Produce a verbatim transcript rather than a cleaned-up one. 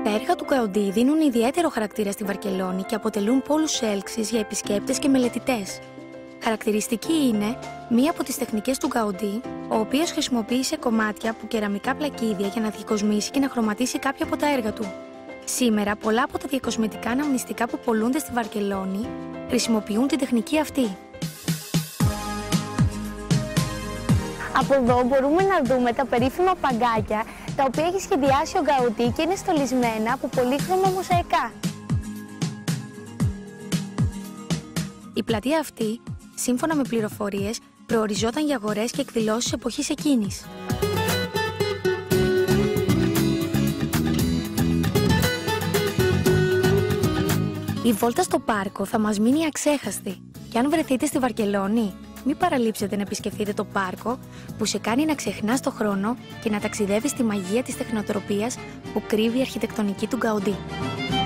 Τα έργα του Γκαουντί δίνουν ιδιαίτερο χαρακτήρα στη Βαρκελόνη και αποτελούν πόλους έλξης για επισκέπτες και μελετητές. Χαρακτηριστική είναι μία από τις τεχνικές του Γκαουντί, ο οποίος χρησιμοποίησε κομμάτια από κεραμικά πλακίδια για να διακοσμήσει και να χρωματίσει κάποια από τα έργα του. Σήμερα, πολλά από τα διακοσμητικά αναμνηστικά που πωλούνται στη Βαρκελόνη χρησιμοποιούν την τεχνική αυτή. Από εδώ μπορούμε να δούμε τα περίφημα παγκάκια, τα οποία έχει σχεδιάσει ο Γκαουντί και είναι στολισμένα από πολύχρωμα μοσαϊκά. Η πλατεία αυτή, σύμφωνα με πληροφορίες, προοριζόταν για αγορές και εκδηλώσεις εποχής εκείνης. Η βόλτα στο πάρκο θα μας μείνει αξέχαστη και αν βρεθείτε στη Βαρκελόνη, μην παραλείψετε να επισκεφτείτε το πάρκο που σε κάνει να ξεχνάς το χρόνο και να ταξιδεύεις στη μαγεία της τεχνοτροπίας που κρύβει η αρχιτεκτονική του Γκαουντί.